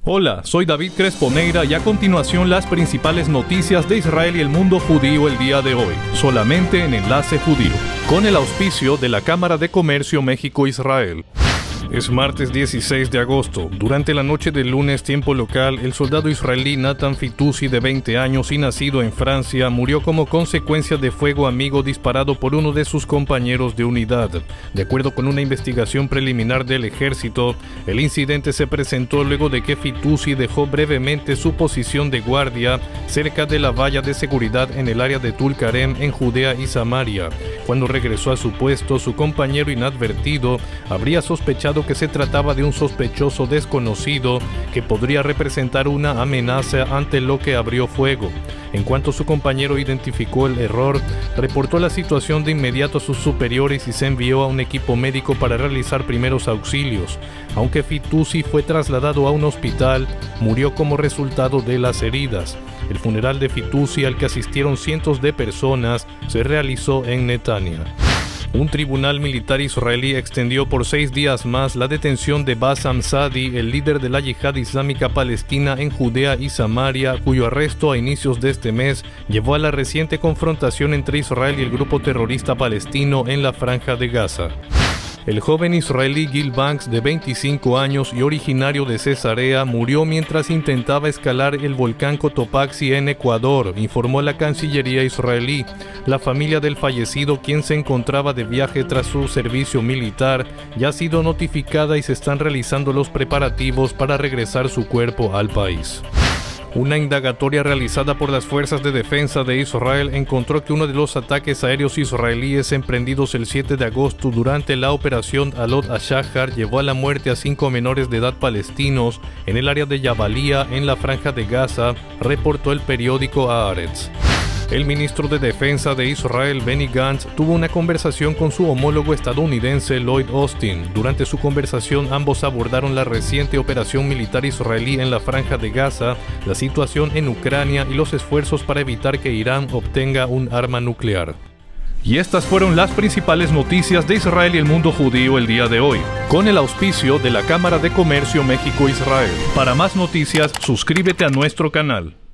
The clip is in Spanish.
Hola, soy David Cresponeira y a continuación las principales noticias de Israel y el mundo judío el día de hoy, solamente en Enlace Judío, con el auspicio de la Cámara de Comercio México-Israel. Es martes 16 de agosto. Durante la noche del lunes, tiempo local, el soldado israelí Nathan Fitoussi, de 20 años y nacido en Francia, murió como consecuencia de fuego amigo disparado por uno de sus compañeros de unidad. De acuerdo con una investigación preliminar del ejército, el incidente se presentó luego de que Fitoussi dejó brevemente su posición de guardia cerca de la valla de seguridad en el área de Tulkarem, en Judea y Samaria. Cuando regresó a su puesto, su compañero inadvertido habría sospechado que se trataba de un sospechoso desconocido que podría representar una amenaza, ante lo que abrió fuego. En cuanto su compañero identificó el error, reportó la situación de inmediato a sus superiores y se envió a un equipo médico para realizar primeros auxilios. Aunque Fitoussi fue trasladado a un hospital, murió como resultado de las heridas. El funeral de Fitoussi, al que asistieron cientos de personas, se realizó en Netanya. Un tribunal militar israelí extendió por 6 días más la detención de Bassam Sadi, el líder de la Yihad Islámica Palestina en Judea y Samaria, cuyo arresto a inicios de este mes llevó a la reciente confrontación entre Israel y el grupo terrorista palestino en la Franja de Gaza. El joven israelí Gil Banks, de 25 años y originario de Cesarea, murió mientras intentaba escalar el volcán Cotopaxi en Ecuador, informó la Cancillería israelí. La familia del fallecido, quien se encontraba de viaje tras su servicio militar, ya ha sido notificada y se están realizando los preparativos para regresar su cuerpo al país. Una indagatoria realizada por las Fuerzas de Defensa de Israel encontró que uno de los ataques aéreos israelíes emprendidos el 7 de agosto durante la operación Alot HaShahar llevó a la muerte a 5 menores de edad palestinos en el área de Jabalía, en la Franja de Gaza, reportó el periódico Haaretz. El ministro de Defensa de Israel, Benny Gantz, tuvo una conversación con su homólogo estadounidense, Lloyd Austin. Durante su conversación, ambos abordaron la reciente operación militar israelí en la Franja de Gaza, la situación en Ucrania y los esfuerzos para evitar que Irán obtenga un arma nuclear. Y estas fueron las principales noticias de Israel y el mundo judío el día de hoy, con el auspicio de la Cámara de Comercio México-Israel. Para más noticias, suscríbete a nuestro canal.